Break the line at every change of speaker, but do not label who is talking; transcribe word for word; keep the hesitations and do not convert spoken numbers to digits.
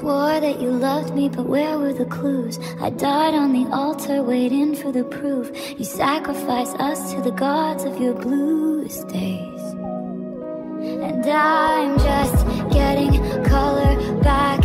swore that you loved me, but where were the clues? I died on the altar waiting for the proof. You sacrificed us to the gods of your bluest days. And I'm just getting color back